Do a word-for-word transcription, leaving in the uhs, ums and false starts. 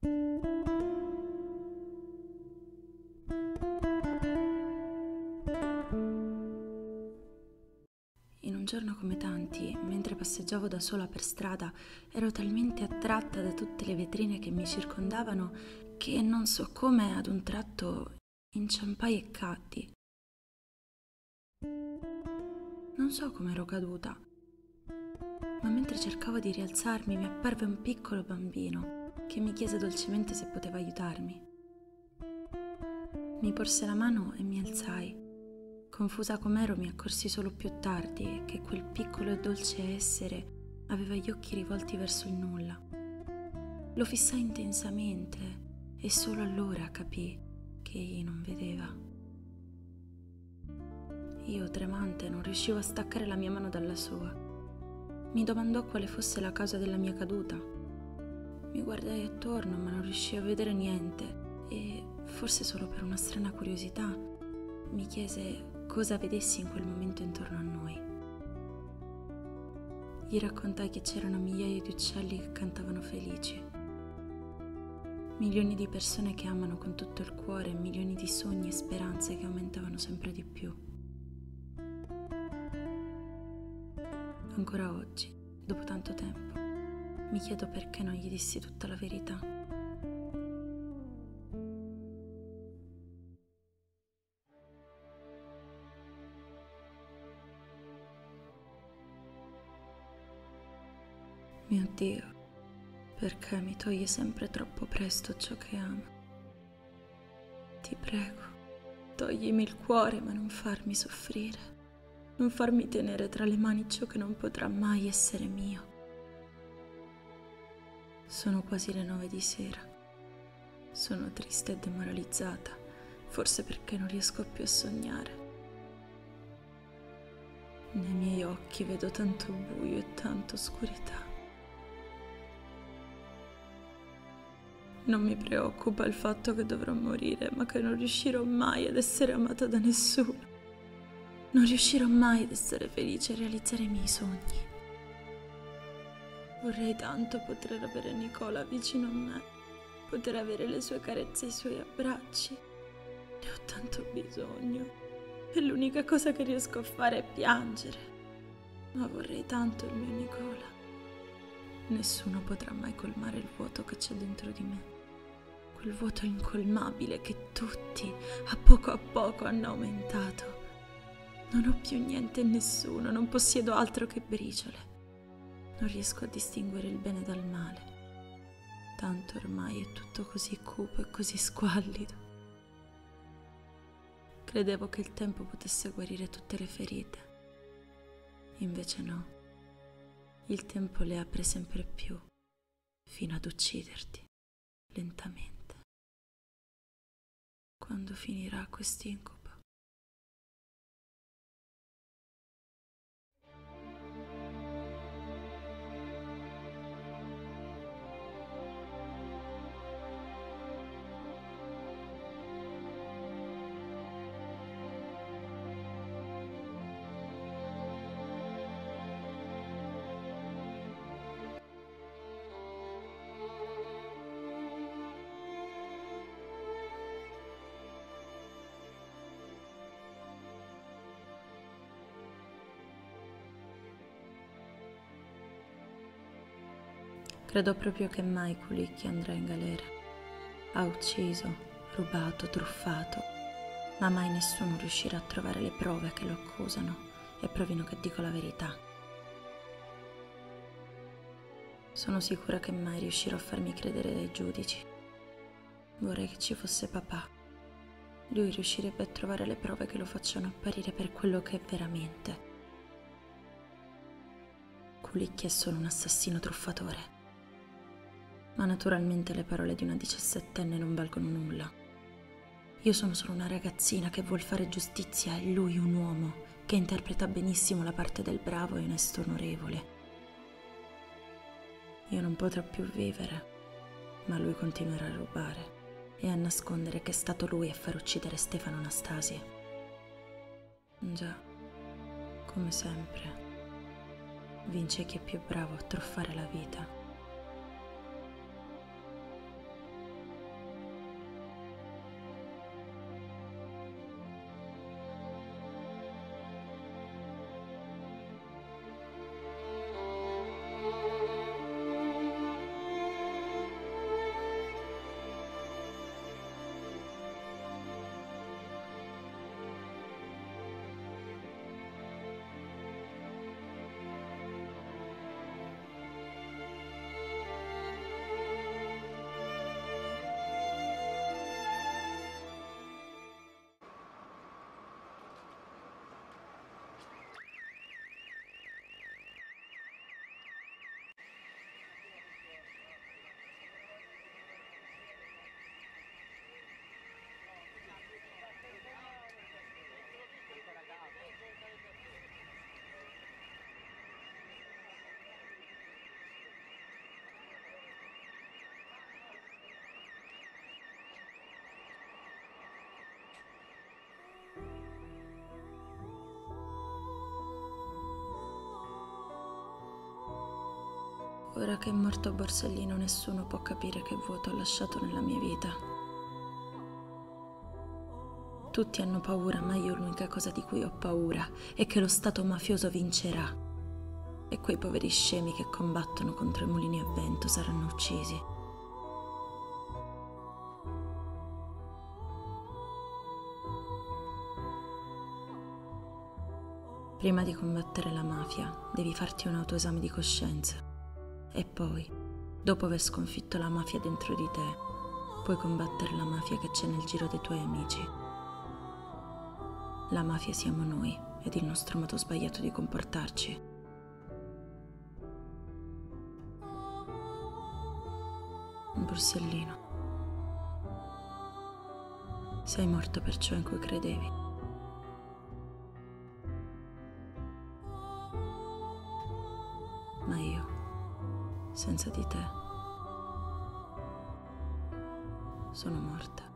In un giorno come tanti, mentre passeggiavo da sola per strada, ero talmente attratta da tutte le vetrine che mi circondavano che non so come ad un tratto inciampai e caddi. Non so come ero caduta, ma mentre cercavo di rialzarmi mi apparve un piccolo bambino che mi chiese dolcemente se poteva aiutarmi. Mi porse la mano e mi alzai. Confusa com'ero mi accorsi solo più tardi che quel piccolo e dolce essere aveva gli occhi rivolti verso il nulla. Lo fissai intensamente e solo allora capii che egli non vedeva. Io, tremante, non riuscivo a staccare la mia mano dalla sua. Mi domandò quale fosse la causa della mia caduta. Mi guardai attorno ma non riuscii a vedere niente e, forse solo per una strana curiosità, mi chiese cosa vedessi in quel momento intorno a noi. Gli raccontai che c'erano migliaia di uccelli che cantavano felici, milioni di persone che amano con tutto il cuore e milioni di sogni e speranze che aumentavano sempre di più. Ancora oggi, dopo tanto tempo, mi chiedo perché non gli dissi tutta la verità. Mio Dio, perché mi toglie sempre troppo presto ciò che amo? Ti prego, toglimi il cuore ma non farmi soffrire, non farmi tenere tra le mani ciò che non potrà mai essere mio. Sono quasi le nove di sera. Sono triste e demoralizzata, forse perché non riesco più a sognare. Nei miei occhi vedo tanto buio e tanta oscurità. Non mi preoccupa il fatto che dovrò morire, ma che non riuscirò mai ad essere amata da nessuno. Non riuscirò mai ad essere felice e realizzare i miei sogni. Vorrei tanto poter avere Nicola vicino a me, poter avere le sue carezze e i suoi abbracci. Ne ho tanto bisogno. E l'unica cosa che riesco a fare è piangere. Ma vorrei tanto il mio Nicola. Nessuno potrà mai colmare il vuoto che c'è dentro di me. Quel vuoto incolmabile che tutti, a poco a poco, hanno aumentato. Non ho più niente e nessuno, non possiedo altro che briciole. Non riesco a distinguere il bene dal male. Tanto ormai è tutto così cupo e così squallido. Credevo che il tempo potesse guarire tutte le ferite. Invece no. Il tempo le apre sempre più, fino ad ucciderti, lentamente. Quando finirà quest'incubo? Credo proprio che mai Kulikki andrà in galera. Ha ucciso, rubato, truffato, ma mai nessuno riuscirà a trovare le prove che lo accusano e provino che dico la verità. Sono sicura che mai riuscirò a farmi credere dai giudici. Vorrei che ci fosse papà. Lui riuscirebbe a trovare le prove che lo facciano apparire per quello che è veramente. Kulikki è solo un assassino truffatore. Ma naturalmente le parole di una diciassettenne non valgono nulla. Io sono solo una ragazzina che vuol fare giustizia e lui un uomo che interpreta benissimo la parte del bravo e onesto onorevole. Io non potrò più vivere, ma lui continuerà a rubare e a nascondere che è stato lui a far uccidere Stefano Anastasia. Già, come sempre, vince chi è più bravo a truffare la vita. Ora che è morto Borsellino, nessuno può capire che vuoto ho lasciato nella mia vita. Tutti hanno paura, ma io l'unica cosa di cui ho paura è che lo Stato mafioso vincerà e quei poveri scemi che combattono contro i mulini a vento saranno uccisi. Prima di combattere la mafia, devi farti un autoesame di coscienza. E poi, dopo aver sconfitto la mafia dentro di te, puoi combattere la mafia che c'è nel giro dei tuoi amici. La mafia siamo noi ed il nostro modo sbagliato di comportarci. Borsellino, sei morto per ciò in cui credevi. Ma io, senza di te, sono morta.